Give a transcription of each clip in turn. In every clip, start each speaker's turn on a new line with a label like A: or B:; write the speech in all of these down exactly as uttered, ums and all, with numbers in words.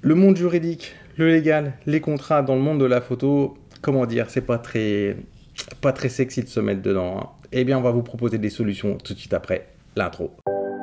A: Le monde juridique, le légal, les contrats dans le monde de la photo, comment dire, c'est pas très, pas très sexy de se mettre dedans, hein. Eh bien, on va vous proposer des solutions tout de suite après l'intro.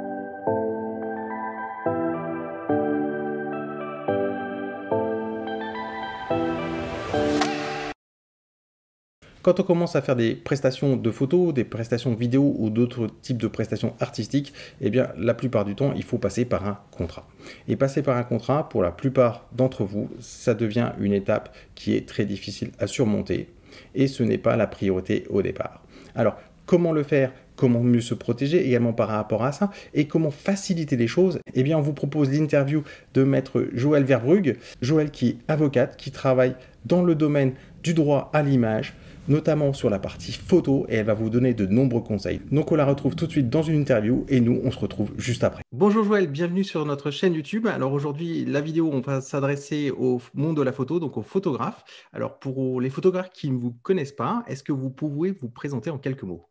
A: Quand on commence à faire des prestations de photos, des prestations vidéo ou d'autres types de prestations artistiques, eh bien, la plupart du temps, il faut passer par un contrat. Et passer par un contrat, pour la plupart d'entre vous, ça devient une étape qui est très difficile à surmonter. Et ce n'est pas la priorité au départ. Alors, comment le faire? Comment mieux se protéger également par rapport à ça? Et comment faciliter les choses? Eh bien, on vous propose l'interview de maître Joëlle Verbrugge. Joëlle qui est avocate, qui travaille dans le domaine du droit à l'image, notamment sur la partie photo, et elle va vous donner de nombreux conseils. Donc on la retrouve tout de suite dans une interview et nous on se retrouve juste après. Bonjour Joëlle, bienvenue sur notre chaîne YouTube. Alors aujourd'hui la vidéo on va s'adresser au monde de la photo, donc aux photographes. Alors pour les photographes qui ne vous connaissent pas, est-ce que vous pouvez vous présenter en quelques mots?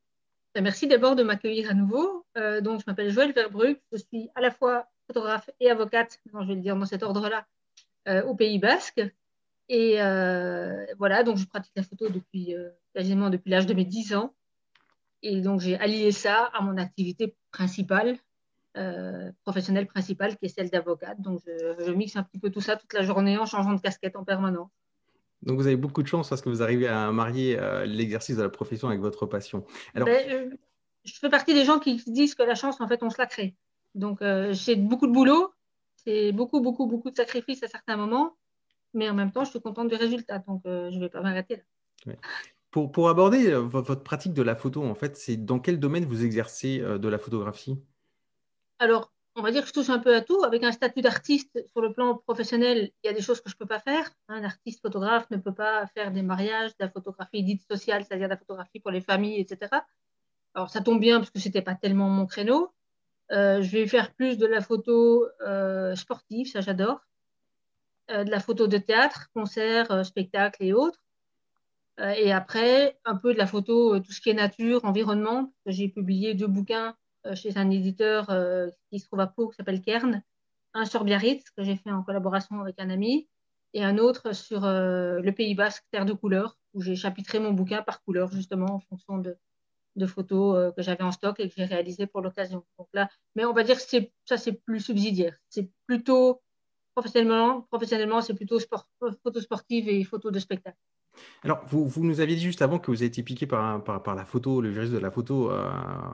B: Merci d'abord de m'accueillir à nouveau. Euh, donc je m'appelle Joëlle Verbrugge, je suis à la fois photographe et avocate, je vais le dire dans cet ordre-là, euh, au Pays Basque. Et euh, voilà, donc je pratique la photo depuis euh, quasiment depuis l'âge de mes dix ans. Et donc j'ai allié ça à mon activité principale, euh, professionnelle principale, qui est celle d'avocate. Donc je, je mixe un petit peu tout ça toute la journée en changeant de casquette en permanence.
A: Donc vous avez beaucoup de chance parce que vous arrivez à marier euh, l'exercice de la profession avec votre passion. Alors,
B: Ben, euh, je fais partie des gens qui disent que la chance, en fait, on se la crée. Donc euh, j'ai beaucoup de boulot, c'est beaucoup, beaucoup, beaucoup de sacrifices à certains moments, mais en même temps, je suis contente du résultat. Donc euh, je ne vais pas m'arrêter là.
A: ouais. Pour, pour aborder euh, vo- votre pratique de la photo, en fait, c'est dans quel domaine vous exercez euh, de la photographie?
B: Alors, on va dire que je touche un peu à tout. Avec un statut d'artiste sur le plan professionnel, il y a des choses que je ne peux pas faire. Un artiste photographe ne peut pas faire des mariages, de la photographie dite sociale, c'est-à-dire de la photographie pour les familles, et cetera. Alors, ça tombe bien parce que ce n'était pas tellement mon créneau. Euh, je vais faire plus de la photo euh, sportive, ça j'adore. Euh, de la photo de théâtre, concerts, euh, spectacles et autres. Euh, et après, un peu de la photo, euh, tout ce qui est nature, environnement. J'ai publié deux bouquins euh, chez un éditeur euh, qui se trouve à Pau, qui s'appelle Kern. Un sur Biarritz, que j'ai fait en collaboration avec un ami, et un autre sur euh, le Pays Basque, Terre de couleurs, où j'ai chapitré mon bouquin par couleur, justement, en fonction de, de photos euh, que j'avais en stock et que j'ai réalisées pour l'occasion. Donc là, mais on va dire que c'est, ça, c'est plus subsidiaire. C'est plutôt, professionnellement, professionnellement c'est plutôt sport, photo sportive et photo de spectacle.
A: Alors, vous, vous nous aviez dit juste avant que vous avez été piqué par, un- par, par la photo, le virus de la photo euh,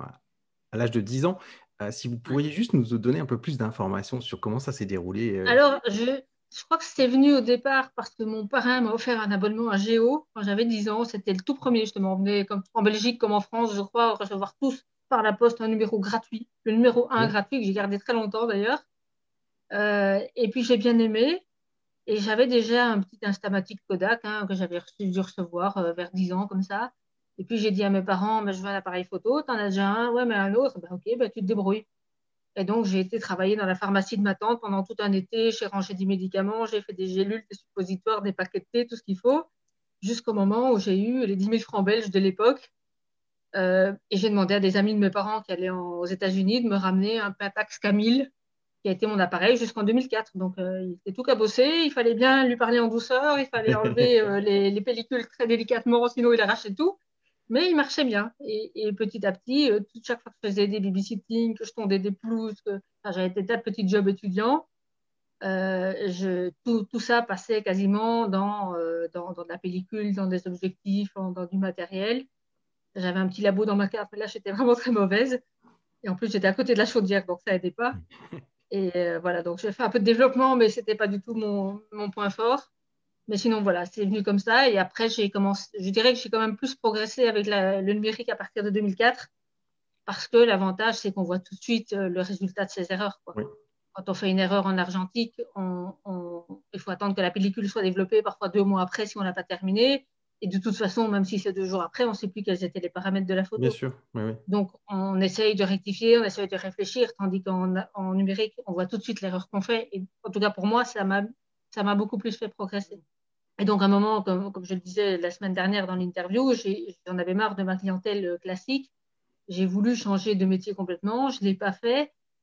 A: à l'âge de dix ans. Euh, si vous
B: Ouais.
A: pourriez juste nous donner un peu plus d'informations sur comment ça s'est déroulé. euh.
B: Alors, je, je crois que c'est venu au départ parce que mon parrain m'a offert un abonnement à Géo quand j'avais dix ans. C'était le tout premier, justement. On venait comme, en Belgique comme en France, je crois, recevoir tous par la poste un numéro gratuit. Le numéro un
A: Oui.
B: gratuit que j'ai gardé très longtemps d'ailleurs. Euh, et puis j'ai bien aimé. Et j'avais déjà un petit Instamatic Kodak hein, que j'avais reçu, dû recevoir euh, vers dix ans comme ça. Et puis j'ai dit à mes parents, mais je veux un appareil photo, t'en as déjà un, ouais, mais un autre, ben, ok, ben, tu te débrouilles. Et donc j'ai été travailler dans la pharmacie de ma tante pendant tout un été, j'ai rangé des médicaments, j'ai fait des gélules, des suppositoires, des paquets de thé, tout ce qu'il faut, jusqu'au moment où j'ai eu les dix mille francs belges de l'époque. Euh, et j'ai demandé à des amis de mes parents qui allaient en- aux États-Unis de me ramener un Pentax Camille qui a été mon appareil jusqu'en deux mille quatre. Donc, euh, il était tout cabossé. Il fallait bien lui parler en douceur. Il fallait enlever euh, les, les pellicules très délicatement, sinon il arrachait tout. Mais il marchait bien. Et, et petit à petit, euh, toute, chaque fois que je faisais des babysitting, que je tondais des pelouses, que enfin, j'avais des tas de petits jobs étudiants, euh, je, tout, tout, ça passait quasiment dans, euh, dans, dans, de la pellicule, dans des objectifs, en, dans du matériel. J'avais un petit labo dans ma cave, mais là, j'étais vraiment très mauvaise. Et en plus, j'étais à côté de la chaudière, donc ça aidait pas. Et euh, voilà, donc j'ai fait un peu de développement, mais ce n'était pas du tout mon, mon point fort. Mais sinon, voilà, c'est venu comme ça. Et après, j'ai commencé, je dirais que j'ai quand même plus progressé avec la, le numérique à partir de deux mille quatre, parce que l'avantage, c'est qu'on voit tout de suite euh, le résultat de ses erreurs, quoi.
A: Oui,
B: Quand on fait une erreur en argentique, on, on, il faut attendre que la pellicule soit développée, parfois deux mois après si on n'a pas terminé. Et de toute façon, même si c'est deux jours après, on ne sait plus quels étaient les paramètres de la
A: bien
B: photo.
A: sûr. Oui, oui.
B: Donc, on essaye de rectifier, on essaye de réfléchir, tandis qu'en en numérique, on voit tout de suite l'erreur qu'on fait. Et en tout cas, pour moi, ça m'a, ça m'a beaucoup plus fait progresser. Et donc, à un moment, comme, comme je le disais la semaine dernière dans l'interview, j'en avais marre de ma clientèle classique. J'ai voulu changer de métier complètement. Je ne l'ai pas fait.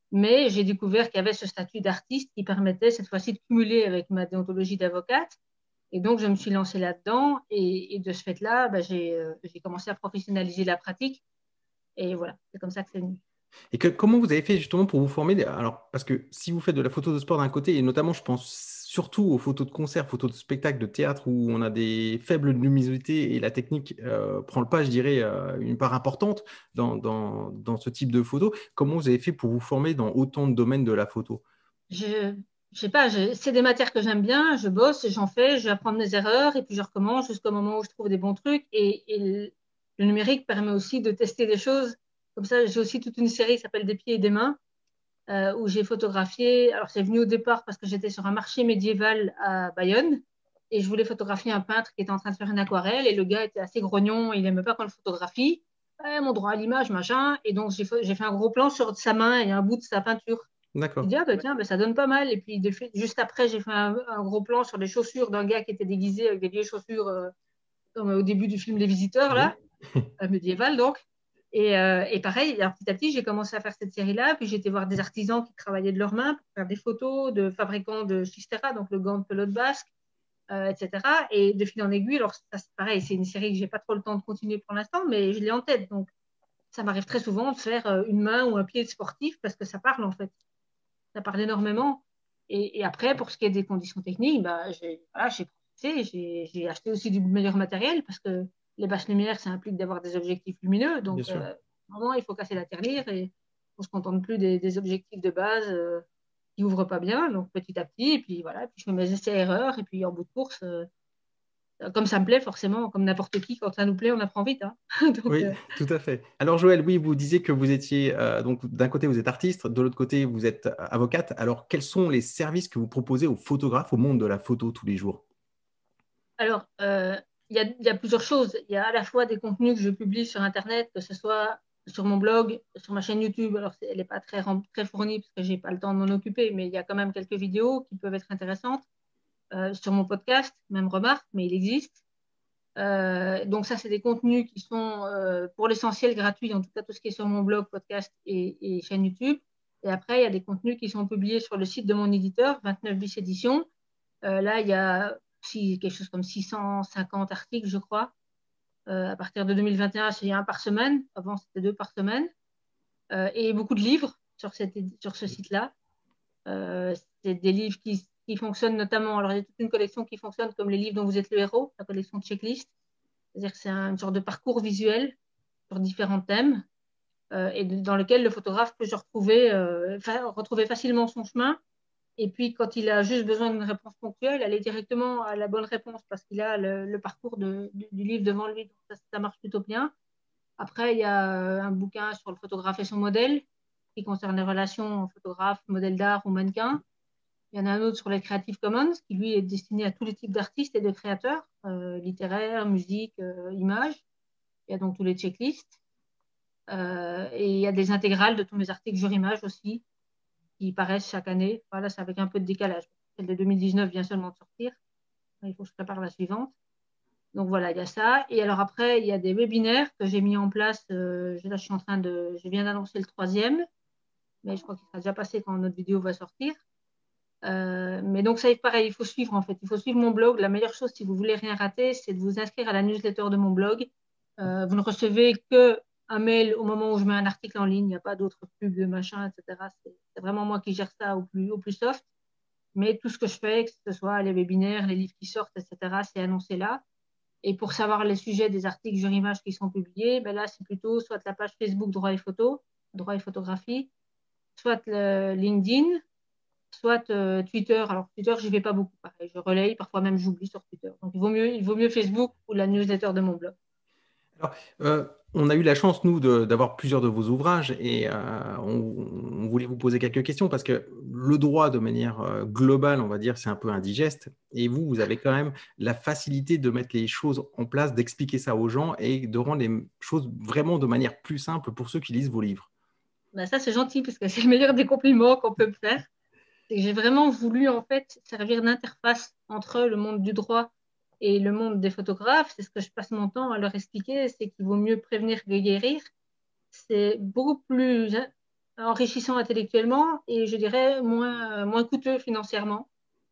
B: Mais j'ai découvert qu'il y avait ce statut d'artiste qui permettait cette fois-ci de cumuler avec ma déontologie d'avocate. Et donc, je me suis lancée là-dedans. Et, et de ce fait-là, bah, j'ai euh, j'ai commencé à professionnaliser la pratique. Et voilà, c'est comme ça que c'est venu.
A: Et que, comment vous avez fait justement pour vous former? Alors, parce que si vous faites de la photo de sport d'un côté, et notamment, je pense surtout aux photos de concert, photos de spectacle, de théâtre, où on a des faibles luminosités et la technique euh, prend le pas, je dirais, euh, une part importante dans, dans, dans ce type de photo. Comment vous avez fait pour vous former dans autant de domaines de la photo?
B: Je je sais pas, je- c'est des matières que j'aime bien, je bosse, j'en fais, j'apprends de mes erreurs et puis je recommence jusqu'au moment où je trouve des bons trucs. Et, et le, le numérique permet aussi de tester des choses. Comme ça, j'ai aussi toute une série qui s'appelle Des pieds et des mains, euh, où j'ai photographié. Alors, c'est venu au départ parce que j'étais sur un marché médiéval à Bayonne et je voulais photographier un peintre qui était en train de faire une aquarelle et le gars était assez grognon, il n'aimait pas qu'on le photographie. Ouais, mon droit à l'image, machin. Et donc, j'ai fait, j'ai fait un gros plan sur sa main et un bout de sa peinture. Il
A: D'accord.
B: dit, ah bah tiens, bah, ça donne pas mal. Et puis, de fait, juste après, j'ai fait un, un gros plan sur les chaussures d'un gars qui était déguisé avec des vieilles chaussures, euh, comme au début du film Les Visiteurs, là,
A: Oui.
B: euh, médiéval donc. Et, euh, et pareil, alors, petit à petit, j'ai commencé à faire cette série-là. Puis, j'ai été voir des artisans qui travaillaient de leurs mains pour faire des photos de fabricants de Chistera, donc le gant de pelote basque, euh, et cetera. Et de fil en aiguille, alors ça, c'est pareil, c'est une série que j'ai pas trop le temps de continuer pour l'instant, mais je l'ai en tête. Donc, ça m'arrive très souvent de faire euh, une main ou un pied de sportif parce que ça parle en fait. Ça parle énormément. Et, et après, pour ce qui est des conditions techniques, bah, j'ai voilà, j'ai progressé, j'ai j'ai acheté aussi du meilleur matériel parce que les basses lumières, ça implique d'avoir des objectifs lumineux.
A: Bien
B: Donc,
A: sûr.
B: euh, vraiment, il faut casser la tirelire et on se contente plus des, des objectifs de base euh, qui ouvrent pas bien. Donc, petit à petit, et puis voilà, puis je fais mes essais-erreurs et puis en bout de course, euh, comme ça me plaît, forcément, comme n'importe qui, quand ça nous plaît, on apprend vite. Hein. Donc,
A: Oui,
B: euh,
A: tout à fait. Alors Joël, oui, vous disiez que vous étiez, euh, donc d'un côté vous êtes artiste, de l'autre côté vous êtes euh, avocate. Alors quels sont les services que vous proposez aux photographes, au monde de la photo tous les jours?
B: Alors, euh, il y a, il y a plusieurs choses. Il y a à la fois des contenus que je publie sur Internet, que ce soit sur mon blog, sur ma chaîne YouTube. Alors, c'est- elle n'est pas très, rem- très fournie parce que j'ai pas le temps de m'en occuper, mais il y a quand même quelques vidéos qui peuvent être intéressantes. Euh, sur mon podcast, même remarque, mais il existe. Euh, donc, ça, c'est des contenus qui sont euh, pour l'essentiel gratuits, en tout cas tout ce qui est sur mon blog, podcast et, et chaîne YouTube. Et après, il y a des contenus qui sont publiés sur le site de mon éditeur, vingt-neuf bis Éditions. Euh, là, il y a si, quelque chose comme six cent cinquante articles, je crois. Euh, à partir de deux mille vingt et un, c'est un par semaine. Avant, c'était deux par semaine. Euh, et beaucoup de livres sur, cette, sur ce site-là. Euh, c'est des livres qui, qui fonctionnent notamment. Alors, il y a toute une collection qui fonctionne comme les livres dont vous êtes le héros, la collection de checklist. C'est-à-dire que c'est un, une sorte de parcours visuel sur différents thèmes euh, et dans lequel le photographe peut se retrouver, euh, fa retrouver facilement son chemin. Et puis, quand il a juste besoin d'une réponse ponctuelle, aller directement à la bonne réponse parce qu'il a le, le parcours de, du, du livre devant lui. Donc ça, ça marche plutôt bien. Après, il y a euh, un bouquin sur le photographe et son modèle qui concerne les relations photographe, modèle d'art ou mannequin. Il y en a un autre sur les Creative Commons qui, lui, est destiné à tous les types d'artistes et de créateurs, euh, littéraires, musique, euh, images. Il y a donc tous les checklists. Euh, et il y a des intégrales de tous mes articles jure-image aussi qui paraissent chaque année. Voilà, c'est avec un peu de décalage. Celle de deux mille dix-neuf vient seulement de sortir. Il faut que je prépare la suivante. Donc voilà, il y a ça. Et alors après, il y a des webinaires que j'ai mis en place. Euh, là, je suis en train de, je viens d'annoncer le troisième, mais je crois qu'il sera déjà passé quand notre vidéo va sortir. Euh, mais donc ça, pareil, il faut suivre en fait. Il faut suivre mon blog. La meilleure chose, si vous voulez rien rater, c'est de vous inscrire à la newsletter de mon blog. Euh, vous ne recevez que un mail au moment où je mets un article en ligne. Il n'y a pas d'autres pubs, de machin, et cetera. C'est vraiment moi qui gère ça au plus, au plus soft. Mais tout ce que je fais, que ce soit les webinaires, les livres qui sortent, et cetera, c'est annoncé là. Et pour savoir les sujets des articles jure-image qui sont publiés, ben là, c'est plutôt soit la page Facebook Droit et Photo, Droit et Photographie, soit le LinkedIn, soit euh, Twitter. Alors, Twitter, je n'y vais pas beaucoup. Pareil, je relaye, parfois même j'oublie sur Twitter. Donc, il vaut mieux, il vaut mieux Facebook ou la newsletter de mon blog.
A: Alors, euh, on a eu la chance, nous, de- d'avoir plusieurs de vos ouvrages et euh, on, on voulait vous poser quelques questions parce que le droit, de manière euh, globale, on va dire, c'est un peu indigeste. Et vous, vous avez quand même la facilité de mettre les choses en place, d'expliquer ça aux gens et de rendre les choses vraiment de manière plus simple pour ceux qui lisent vos livres.
B: Ben, ça, c'est gentil parce que c'est le meilleur des compliments qu'on peut me faire. C'est que j'ai vraiment voulu, en fait, servir d'interface entre le monde du droit et le monde des photographes. C'est ce que je passe mon temps à leur expliquer, c'est qu'il vaut mieux prévenir que guérir. C'est beaucoup plus enrichissant intellectuellement et je dirais moins, moins coûteux financièrement.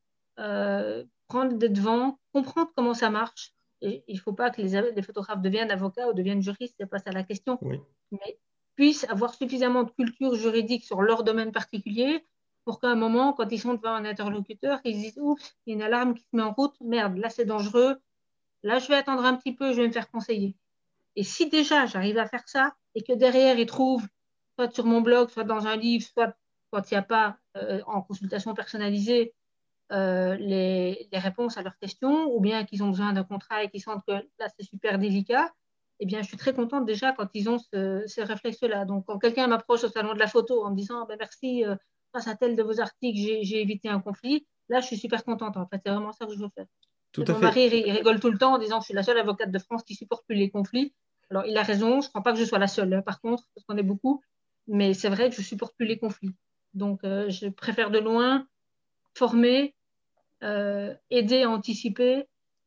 B: Euh, prendre des devants, comprendre comment ça marche. Et il ne faut pas que les, les photographes deviennent avocats ou deviennent juristes, c'est pas ça la question,
A: Oui.
B: mais puissent avoir suffisamment de culture juridique sur leur domaine particulier pour qu'à un moment, quand ils sont devant un interlocuteur, ils disent oups, il y a une alarme qui se met en route, merde, là c'est dangereux, là je vais attendre un petit peu, je vais me faire conseiller. Et si déjà j'arrive à faire ça et que derrière ils trouvent, soit sur mon blog, soit dans un livre, soit quand il n'y a pas euh, en consultation personnalisée, euh, les, les réponses à leurs questions, ou bien qu'ils ont besoin d'un contrat et qu'ils sentent que là c'est super délicat, eh bien je suis très contente déjà quand ils ont ce, ces réflexes-là. Donc quand quelqu'un m'approche au salon de la photo en me disant ben, merci, euh, grâce à tel de vos articles, j'ai évité un conflit, là je suis super contente. En fait, c'est vraiment ça que je veux faire.
A: Tout à
B: Mon
A: fait.
B: mari il rigole tout le temps en disant que je suis la seule avocate de France qui supporte plus les conflits. Alors il a raison, je ne crois pas que je sois la seule, hein, par contre, parce qu'on est beaucoup, mais c'est vrai que je supporte plus les conflits. Donc euh, je préfère de loin former, euh, aider à anticiper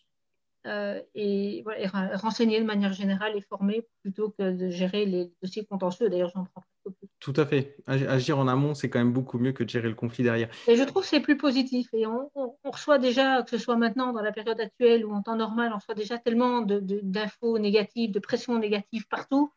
B: euh, et, voilà, et renseigner de manière générale et former plutôt que de gérer les dossiers contentieux. D'ailleurs, j'en prends presque plus.
A: Tout à fait. Agir en amont, c'est quand même beaucoup mieux que de gérer le conflit derrière.
B: Et je trouve que c'est plus positif. Et on, on, on, reçoit déjà, que ce soit maintenant dans la période actuelle ou en temps normal, on reçoit déjà tellement d'infos négatives, de pressions négatives partout,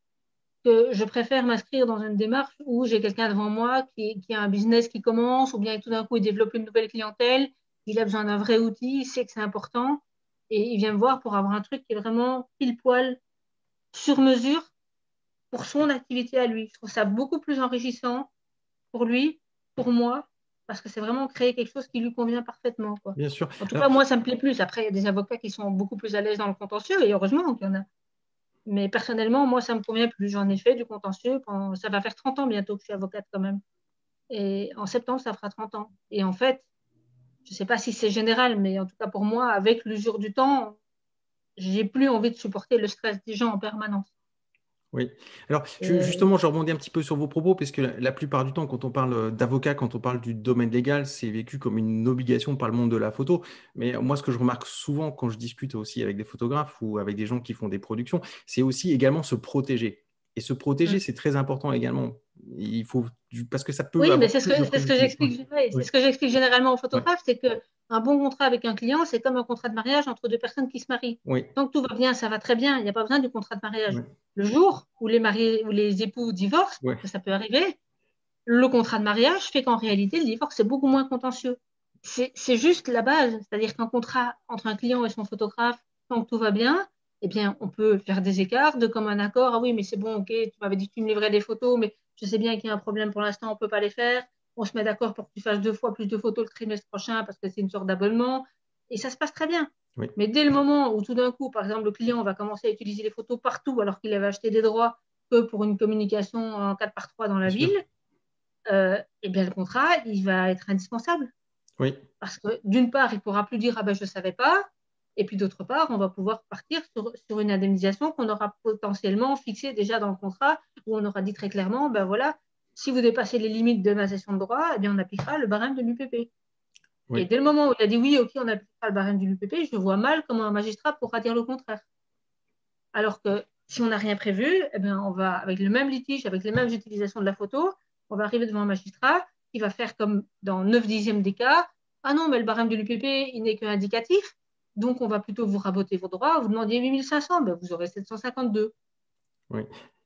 B: que je préfère m'inscrire dans une démarche où j'ai quelqu'un devant moi qui, qui a un business qui commence, ou bien tout d'un coup il développe une nouvelle clientèle, il a besoin d'un vrai outil, il sait que c'est important, et il vient me voir pour avoir un truc qui est vraiment pile poil sur mesure pour son activité à lui. Je trouve ça beaucoup plus enrichissant pour lui, pour moi, parce que c'est vraiment créer quelque chose qui lui convient parfaitement, quoi.
A: Bien sûr.
B: En tout
A: Alors,
B: cas, moi, ça me plaît plus. Après, il y a des avocats qui sont beaucoup plus à l'aise dans le contentieux, et heureusement qu'il y en a. Mais personnellement, moi, ça me convient plus. J'en ai fait du contentieux. Quand... Ça va faire trente ans bientôt que je suis avocate quand même. Et en septembre, ça fera trente ans. Et en fait, je ne sais pas si c'est général, mais en tout cas pour moi, avec l'usure du temps, j'ai plus envie de supporter le stress des gens en permanence.
A: Oui. Alors, je,
B: Et...
A: justement, je rebondis un petit peu sur vos propos, parce que la, la plupart du temps, quand on parle d'avocat, quand on parle du domaine légal, c'est vécu comme une obligation par le monde de la photo. Mais moi, ce que je remarque souvent quand je discute aussi avec des photographes ou avec des gens qui font des productions, c'est aussi également se protéger. Et se protéger,
B: Mm.
A: c'est très important également. Il faut, parce que ça peut
B: Oui, mais
A: avoir
B: c'est ce
A: plus
B: que,
A: de
B: c'est ce que
A: préjudice.
B: j'explique ouais,
A: Oui.
B: c'est ce que j'explique généralement aux
A: Oui.
B: photographes, c'est qu'un bon contrat avec un client, c'est comme un contrat de mariage entre deux personnes qui se marient.
A: Oui.
B: Tant que tout va bien, ça va très bien, il n'y a pas besoin du contrat de mariage.
A: Oui.
B: Le jour où les, mariés, où les époux divorcent,
A: Oui.
B: parce que ça peut arriver, le contrat de mariage fait qu'en réalité, le divorce est beaucoup moins contentieux. C'est juste la base, c'est-à-dire qu'un contrat entre un client et son photographe, tant que tout va bien, eh bien, on peut faire des écarts de comme un accord. Ah oui, mais c'est bon, ok, tu m'avais dit que tu me livrais des photos, mais je sais bien qu'il y a un problème pour l'instant, on ne peut pas les faire. On se met d'accord pour que tu fasses deux fois plus de photos le trimestre prochain parce que c'est une sorte d'abonnement. Et ça se passe très bien.
A: Oui.
B: Mais dès le moment où tout d'un coup, par exemple, le client va commencer à utiliser les photos partout alors qu'il avait acheté des droits que pour une communication en quatre par trois dans la
A: Bien sûr.
B: ville, euh, eh bien, le contrat, il va être indispensable.
A: Oui.
B: Parce que d'une part, il ne pourra plus dire ah ben, je ne savais pas. Et puis d'autre part, on va pouvoir partir sur, sur une indemnisation qu'on aura potentiellement fixée déjà dans le contrat, où on aura dit très clairement ben voilà, si vous dépassez les limites de ma session de droit, eh bien, on appliquera le barème de l'U P P.
A: Oui.
B: Et dès le moment où il a dit oui, ok, on appliquera le barème de l'U P P, je vois mal comment un magistrat pourra dire le contraire. Alors que si on n'a rien prévu, eh bien, on va, avec le même litige, avec les mêmes utilisations de la photo, on va arriver devant un magistrat qui va faire comme dans neuf dixièmes des cas. Ah non, mais le barème de l'U P P, il n'est que indicatif. Donc, on va plutôt vous raboter vos droits. Vous demandiez huit mille cinq cents, ben, vous aurez sept cent cinquante-deux.
A: Oui.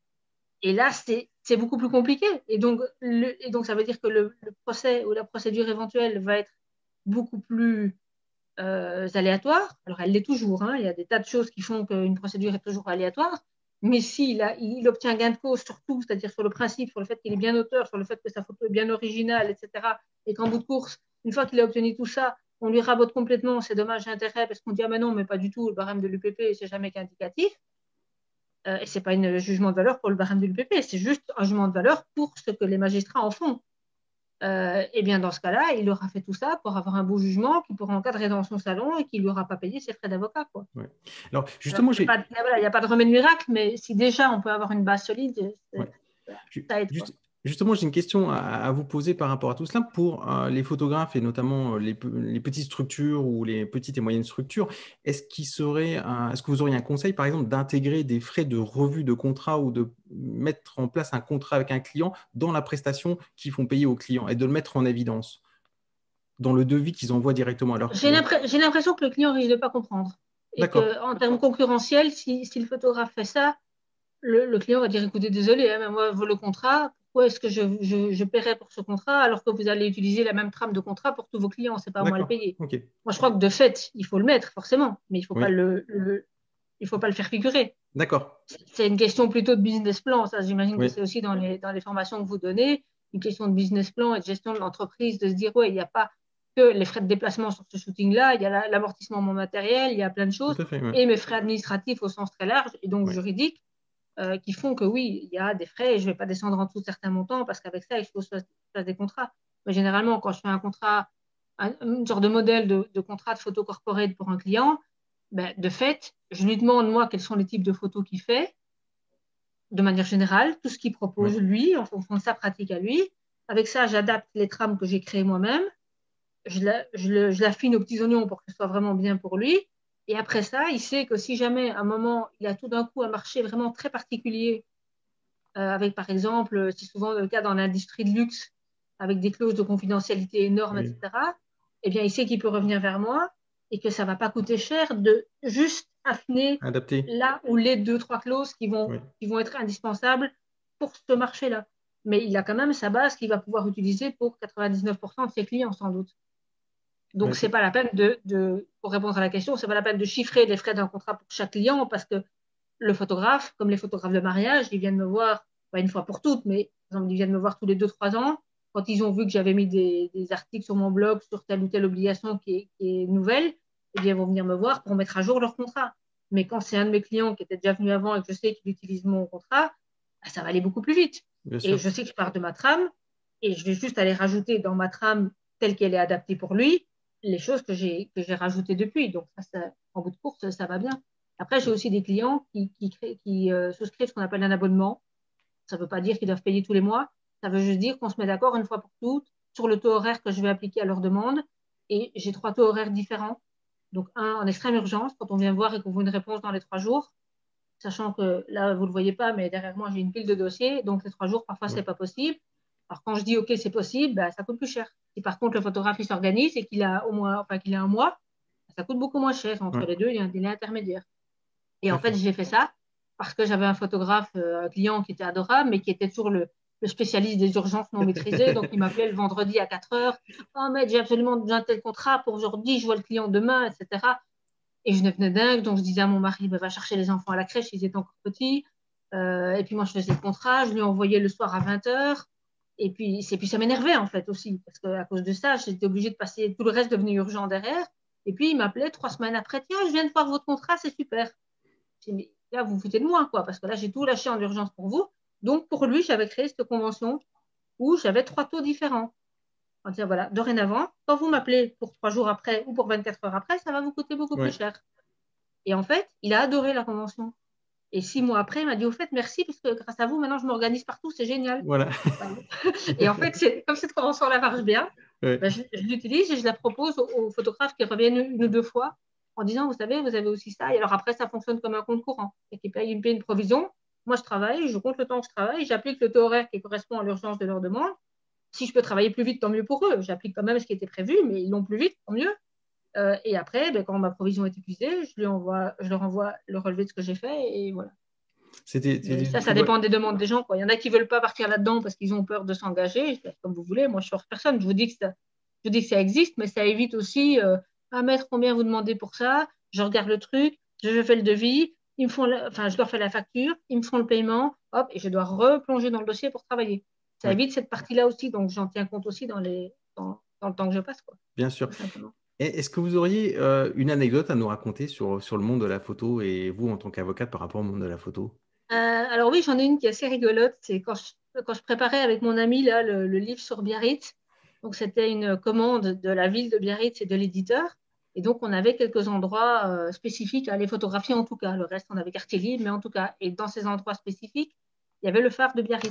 B: Et là, c'est beaucoup plus compliqué. Et donc, le, et donc, ça veut dire que le, le procès ou la procédure éventuelle va être beaucoup plus euh, aléatoires. Alors, elle l'est toujours. Hein. Il y a des tas de choses qui font qu'une procédure est toujours aléatoire. Mais s'il a, il obtient gain de cause sur tout, c'est-à-dire sur le principe, sur le fait qu'il est bien auteur, sur le fait que sa photo est bien originale, et cetera, et qu'en bout de course, une fois qu'il a obtenu tout ça, on lui rabote complètement ses dommages et intérêts parce qu'on dit ah mais non, mais pas du tout, le barème de l'U P P, c'est jamais qu'indicatif. Euh, et ce n'est pas un jugement de valeur pour le barème de l'U P P, c'est juste un jugement de valeur pour ce que les magistrats en font. Euh, et bien dans ce cas-là, il aura fait tout ça pour avoir un beau jugement qui pourra encadrer dans son salon et qui ne lui aura pas payé ses frais d'avocat. Quoi.
A: Ouais. Alors justement,
B: il n'y a, voilà, a pas de remède miracle, mais si déjà on peut avoir une base solide,
A: ouais.
B: ça aide.
A: Juste, Justement, j'ai une question à, à vous poser par rapport à tout cela. Pour euh, les photographes et notamment euh, les, pe- les petites structures ou les petites et moyennes structures, est-ce qu'il serait, un- est-ce que vous auriez un conseil, par exemple, d'intégrer des frais de revue de contrat ou de mettre en place un contrat avec un client dans la prestation qu'ils font payer aux clients et de le mettre en évidence dans le devis qu'ils envoient directement à leurs
B: J'ai
A: clients?
B: l'impre- j'ai l'impression que le client risque de ne pas comprendre. Et
A: D'accord,
B: qu'en termes concurrentiels, si, si le photographe fait ça, le, le client va dire, écoutez, désolé, hein, mais moi, je veux le contrat. Pourquoi est-ce que je, je, je paierais pour ce contrat alors que vous allez utiliser la même trame de contrat pour tous vos clients? C'est pas à moi à le
A: d'accord,
B: payer.
A: ok,
B: Moi, je crois que de fait, il faut le mettre, forcément, mais il faut pas
A: oui,
B: le, le- il faut pas le faire figurer.
A: d'accord,
B: C'est une question plutôt de business plan. Ça, j'imagine que
A: oui,
B: c'est aussi dans les, dans les formations que vous donnez, une question de business plan et de gestion de l'entreprise, de se dire, ouais, il n'y a pas que les frais de déplacement sur ce shooting-là, il y a l'amortissement de mon matériel, il y a plein de
A: tout
B: choses,
A: à fait, oui,
B: et mes frais administratifs au sens très large, et donc
A: oui,
B: juridiques, euh, qui font que oui, il y a des frais et je ne vais pas descendre en dessous de certains montants parce qu'avec ça, il faut que je fasse des contrats. Mais généralement, quand je fais un contrat, un, une sorte de modèle de, de contrat de photo corporate pour un client, ben, de fait, je lui demande, moi, quels sont les types de photos qu'il fait, de manière générale, tout ce qu'il
A: oui,
B: propose lui, en fonction de sa pratique à lui. Avec ça, j'adapte les trames que j'ai créées moi-même, je, la, je, le, je l'affine aux petits oignons pour que ce soit vraiment bien pour lui. Et après ça, il sait que si jamais à un moment, il a tout d'un coup un marché vraiment très particulier, euh, avec par exemple, c'est souvent le cas dans l'industrie de luxe, avec des clauses de confidentialité énormes,
A: oui,
B: et cetera, eh bien, il sait qu'il peut revenir vers moi et que ça ne va pas coûter cher de juste affiner
A: adapté,
B: là ou les deux, trois clauses qui vont,
A: oui,
B: qui vont être indispensables pour ce marché-là. Mais il a quand même sa base qu'il va pouvoir utiliser pour quatre-vingt-dix-neuf pour cent de ses clients, sans doute.
A: ouais,
B: Donc, c'est
A: c'est-
B: pas la peine de, de, pour répondre à la question, c'est pas la peine de chiffrer les frais d'un contrat pour chaque client parce que le photographe, comme les photographes de mariage, ils viennent me voir, pas une fois pour toutes, mais par exemple, ils viennent me voir tous les deux, trois ans. Quand ils ont vu que j'avais mis des, des articles sur mon blog sur telle ou telle obligation qui est, qui est nouvelle, eh bien, ils vont venir me voir pour mettre à jour leur contrat. Mais quand c'est un de mes clients qui était déjà venu avant et que je sais qu'il utilise mon contrat, ça va aller beaucoup plus vite.
A: bien
B: Et
A: sûr.
B: je sais que je pars de ma trame et je vais juste aller rajouter dans ma trame telle qu'elle est adaptée pour lui les choses que j'ai que j'ai rajoutées depuis. Donc, ça, ça, en bout de course, ça va bien. Après, j'ai aussi des clients qui, qui, créent, qui euh, souscrivent ce qu'on appelle un abonnement. Ça ne veut pas dire qu'ils doivent payer tous les mois. Ça veut juste dire qu'on se met d'accord une fois pour toutes sur le taux horaire que je vais appliquer à leur demande. Et j'ai trois taux horaires différents. Donc, un en extrême urgence, quand on vient voir et qu'on veut une réponse dans les trois jours, sachant que là, vous ne le voyez pas, mais derrière moi, j'ai une pile de dossiers. Donc, les trois jours, parfois, ce
A: Ouais.
B: n'est pas possible. Alors, quand je dis OK, c'est possible, ben, ça coûte plus cher. Si par contre, le photographe il s'organise et qu'il a au moins, enfin, qu'il a un mois, ça coûte beaucoup moins cher. Entre
A: Ouais,
B: les deux, il y a un délai intermédiaire. Et en fait,
A: d'accord.
B: j'ai fait ça parce que j'avais un photographe, euh, un client qui était adorable, mais qui était toujours le, le spécialiste des urgences non maîtrisées. Donc, il m'appelait le vendredi à quatre heures. Oh, mais j'ai absolument besoin de tel contrat pour aujourd'hui, je vois le client demain, et cetera. Et je devenais dingue. Donc, je disais à mon mari, bah, va chercher les enfants à la crèche, ils étaient encore petits. Euh, et puis, moi, je faisais le contrat, je lui envoyais le soir à vingt heures. Et puis, et puis ça m'énervait, en fait, aussi, parce qu'à cause de ça, j'étais obligée de passer, tout le reste devenait urgent derrière. Et puis, il m'appelait trois semaines après, tiens, je viens de voir votre contrat, c'est super. J'ai dit, mais là, vous vous foutez de moi, quoi, parce que là, j'ai tout lâché en urgence pour vous. Donc, pour lui, j'avais créé cette convention où j'avais trois taux différents. En disant, voilà, dorénavant, quand vous m'appelez pour trois jours après ou pour vingt-quatre heures après, ça va vous coûter beaucoup plus
A: Ouais,
B: cher. Et en fait, il a adoré la convention. Et six mois après, il m'a dit, au fait, merci, parce que grâce à vous, maintenant, je m'organise partout, c'est génial.
A: voilà.
B: Et en fait, c'est, comme cette convention-là marche bien,
A: Ouais,
B: ben, je, je l'utilise et je la propose aux, aux photographes qui reviennent une ou deux fois en disant, vous savez, vous avez aussi ça. Et alors après, ça fonctionne comme un compte courant. Et qu'ils payent, ils me payent une provision. Moi, je travaille, je compte le temps que je travaille, j'applique le taux horaire qui correspond à l'urgence de leur demande. Si je peux travailler plus vite, tant mieux pour eux. J'applique quand même ce qui était prévu, mais ils l'ont plus vite, tant mieux. Euh, et après, ben, quand ma provision est épuisée, je, lui envoie, je leur envoie le relevé de ce que j'ai fait et voilà.
A: c'était
B: Mais
A: c'était
B: ça,
A: du
B: ça
A: coup, ouais,
B: dépend des demandes des gens, quoi. Il y en a qui ne veulent pas partir là-dedans parce qu'ils ont peur de s'engager. Comme vous voulez, moi, je ne force personne. Je vous dis que ça, je vous dis que ça existe, mais ça évite aussi euh, à mettre combien vous demandez pour ça. Je regarde le truc, je fais le devis, ils me font la- enfin, je leur fais la facture, ils me font le paiement, hop, et je dois replonger dans le dossier pour travailler. Ça
A: ouais,
B: évite cette partie-là aussi, donc j'en tiens compte aussi dans, les, dans, dans le temps que je passe, quoi,
A: bien sûr.
B: tout simplement.
A: Et est-ce que vous auriez euh, une anecdote à nous raconter sur, sur le monde de la photo et vous en tant qu'avocate par rapport au monde de la photo?
B: Euh, alors oui, j'en ai une qui est assez rigolote. C'est quand je, quand je préparais avec mon ami là, le, le livre sur Biarritz. Donc c'était une commande de la ville de Biarritz et de l'éditeur. Et donc on avait quelques endroits euh, spécifiques à les photographier en tout cas. Le reste, on avait quartier libre, mais en tout cas. Et dans ces endroits spécifiques, il y avait le phare de Biarritz.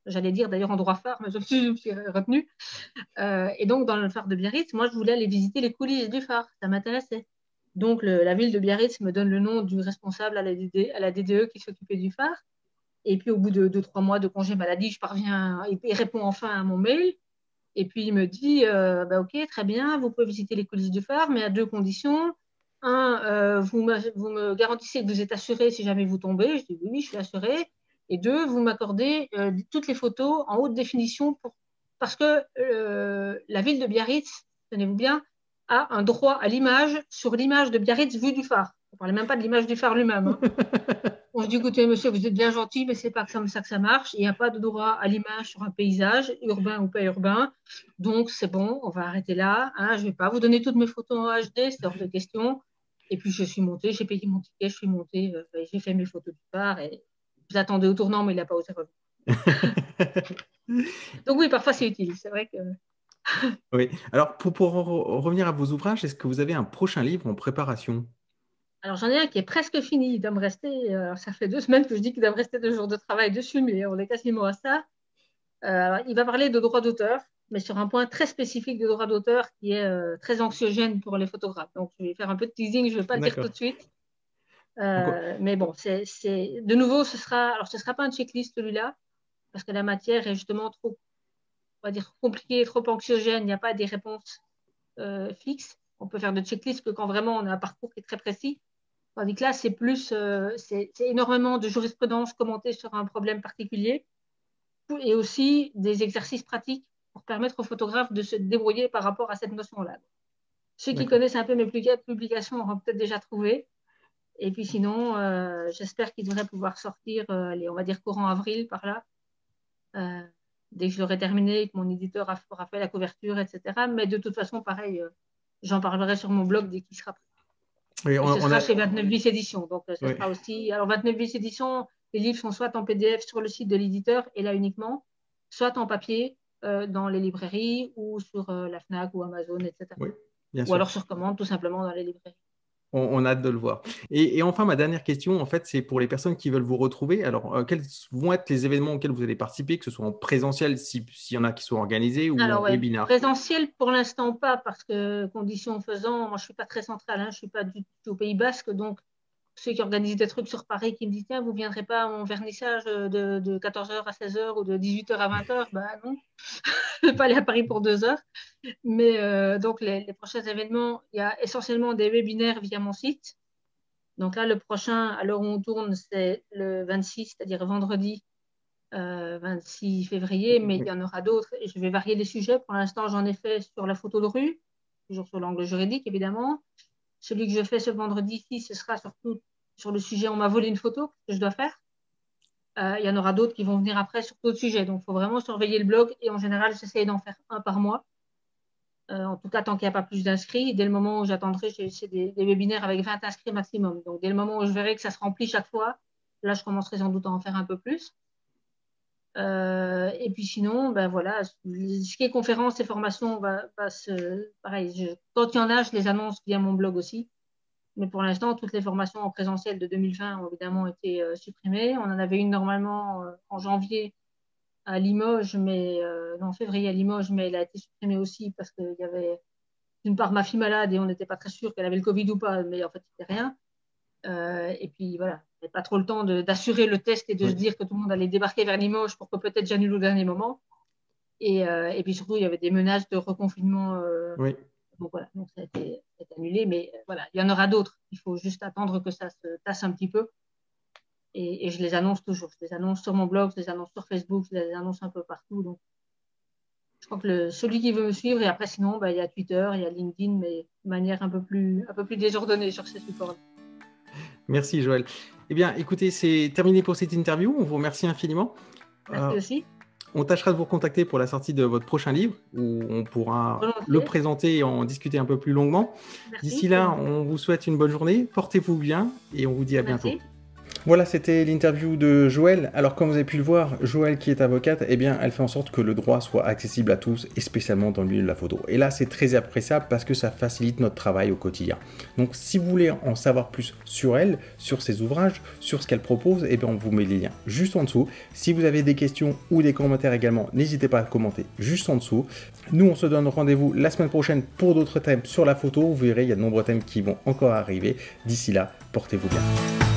B: J'allais dire d'ailleurs en droit phare, mais je me suis, je me suis retenue. Euh, et donc, dans le phare de Biarritz, moi, je voulais aller visiter les coulisses du phare. Ça m'intéressait. Donc, le- la ville de Biarritz me donne le nom du responsable à la, D D, à la D D E qui s'occupait du phare. Et puis, au bout de deux, trois mois de congé maladie, je parviens, il, il répond enfin à mon mail. Et puis, il me dit, euh, bah, OK, très bien, vous pouvez visiter les coulisses du phare, mais à deux conditions. Un, euh, vous, me, vous me garantissez que vous êtes assuré si jamais vous tombez. Je dis, oui, oui, je suis assuré. Et deux, vous m'accordez euh, toutes les photos en haute définition pour... parce que euh, la ville de Biarritz, tenez-vous bien, a un droit à l'image sur l'image de Biarritz vue du phare. On ne parlait même pas de l'image du phare lui-même. Hein. On se dit, écoutez, monsieur, vous êtes bien gentil, mais c'est pas comme ça que ça marche. Il n'y a pas de droit à l'image sur un paysage, urbain ou pas urbain. Donc, c'est bon, on va arrêter là. Hein. Je ne vais pas vous donner toutes mes photos en H D, c'est hors de question. Et puis, je suis montée, j'ai payé mon ticket, je suis montée, euh, j'ai fait mes photos du phare et je l'attendais au tournant, mais il n'a pas osé revenir. Donc, oui, parfois, c'est utile. C'est vrai que.
A: Oui. Alors, pour, pour re- revenir à vos ouvrages, est-ce que vous avez un prochain livre en préparation?
B: Alors, j'en ai un qui est presque fini. Il doit me rester. euh, ça fait deux semaines que je dis qu'il doit me rester deux jours de travail dessus, mais on est quasiment à ça. Euh, il va parler de droit d'auteur, mais sur un point très spécifique de droit d'auteur qui est euh, très anxiogène pour les photographes. Donc, je vais faire un peu de teasing, je ne vais pas le dire tout
A: D'accord.
B: de suite.
A: Donc,
B: Euh, mais bon, c'est, c'est... de nouveau, ce sera, alors ce ne sera pas un checklist celui-là, parce que la matière est justement trop, on va dire, compliquée, trop anxiogène. Il n'y a pas des réponses euh, fixes. On peut faire de checklist que quand vraiment on a un parcours qui est très précis. Tandis que là, c'est plus, euh, c'est, c'est énormément de jurisprudence commentée sur un problème particulier et aussi des exercices pratiques pour permettre aux photographes de se débrouiller par rapport à cette notion-là. Ceux qui
A: d'accord.
B: connaissent un peu mes publications auront peut-être déjà trouvé. Et puis sinon, euh, j'espère qu'ils devraient pouvoir sortir, euh, les, on va dire courant avril par là, euh, dès que je l'aurai terminé, que mon éditeur aura fait la couverture, et cetera. Mais de toute façon, pareil, euh, j'en parlerai sur mon blog dès qu'il sera prêt.
A: Oui,
B: Et
A: on,
B: ce
A: on
B: sera
A: a.
B: chez vingt-neuf bis Éditions. Donc, euh, ce
A: Oui.
B: sera aussi. Alors, vingt-neuf bis Éditions, les livres sont soit en P D F sur le site de l'éditeur, et là uniquement, soit en papier euh, dans les librairies ou sur euh, la Fnac ou Amazon, et cetera.
A: Oui, bien
B: Ou
A: sûr.
B: alors sur commande, tout simplement dans les librairies.
A: On, on a hâte de le voir. Et, et enfin, ma dernière question, en fait, c'est pour les personnes qui veulent vous retrouver. Alors, euh, quels vont être les événements auxquels vous allez participer, que ce soit en présentiel, si- s'il y en a qui sont organisés, ou
B: Alors,
A: en
B: ouais,
A: webinar?
B: présentiel pour l'instant pas, parce que conditions faisant, moi je ne suis pas très centrale, hein, je ne suis pas du tout au Pays Basque, donc ceux qui organisent des trucs sur Paris qui me disent tiens, vous ne viendrez pas à mon vernissage de, de quatorze heures à seize heures ou de dix-huit heures à vingt heures, ben non, je ne vais pas aller à Paris pour deux heures. Mais euh, donc les, les prochains événements, il y a essentiellement des webinaires via mon site. Donc là, le prochain, à l'heure où on tourne, c'est le vingt-six, c'est-à-dire vendredi euh, vingt-six février, mais il y en aura d'autres et je vais varier les sujets. Pour l'instant, j'en ai fait sur la photo de rue, toujours sur l'angle juridique, évidemment. Celui que je fais ce vendredi-ci, ce sera surtout sur le sujet on m'a volé une photo, que je dois faire. Euh, il y en aura d'autres qui vont venir après sur d'autres sujets. Donc, il faut vraiment surveiller le blog et en général, j'essaie d'en faire un par mois. Euh, en tout cas, tant qu'il n'y a pas plus d'inscrits, dès le moment où j'attendrai, j'ai des, des webinaires avec vingt inscrits maximum. Donc, dès le moment où je verrai que ça se remplit chaque fois, là, je commencerai sans doute à en faire un peu plus. Euh, et puis sinon, ben voilà, ce qui est conférences et formations va, va se. Pareil, je, quand il y en a, je les annonce via mon blog aussi. Mais pour l'instant, toutes les formations en présentiel de deux mille vingt ont évidemment été euh, supprimées. On en avait une normalement euh, en janvier à Limoges, mais euh, non, en février à Limoges, mais elle a été supprimée aussi parce qu'il y avait d'une part ma fille malade et on n'était pas très sûr qu'elle avait le Covid ou pas, mais en fait, c'était rien. Euh, et puis voilà, il n'y pas trop le temps de, d'assurer le test et de se
A: Oui.
B: dire que tout le monde allait débarquer vers Limoges pour que peut-être j'annule au dernier moment. Et, euh, et puis surtout, il y avait des menaces de reconfinement. Euh,
A: Oui.
B: donc voilà, donc ça a été, ça a été annulé. Mais euh, voilà, il y en aura d'autres. Il faut juste attendre que ça se tasse un petit peu. Et, et je les annonce toujours. Je les annonce sur mon blog, je les annonce sur Facebook, je les annonce un peu partout. Donc je crois que le, celui qui veut me suivre, et après sinon, bah, il y a Twitter, il y a LinkedIn, mais de manière un peu plus, un peu plus désordonnée sur ces supports.
A: Merci, Joël. Eh bien, écoutez, c'est terminé pour cette interview. On vous remercie infiniment.
B: Merci
A: Euh,
B: aussi.
A: on tâchera de vous recontacter pour la sortie de votre prochain livre, où on pourra le
B: Volontiers.
A: présenter et en discuter un peu plus longuement.
B: Merci,
A: D'ici
B: c'est
A: là,
B: gentil.
A: on vous souhaite une bonne journée. Portez-vous bien et on vous dit à bientôt.
B: Merci.
A: Voilà, c'était l'interview de Joëlle. Alors, comme vous avez pu le voir, Joëlle, qui est avocate, eh bien, elle fait en sorte que le droit soit accessible à tous, et spécialement dans le milieu de la photo. Et là, c'est très appréciable parce que ça facilite notre travail au quotidien. Donc, si vous voulez en savoir plus sur elle, sur ses ouvrages, sur ce qu'elle propose, eh bien, on vous met les liens juste en dessous. Si vous avez des questions ou des commentaires également, n'hésitez pas à commenter juste en dessous. Nous, on se donne rendez-vous la semaine prochaine pour d'autres thèmes sur la photo. Vous verrez, il y a de nombreux thèmes qui vont encore arriver. D'ici là, portez-vous bien.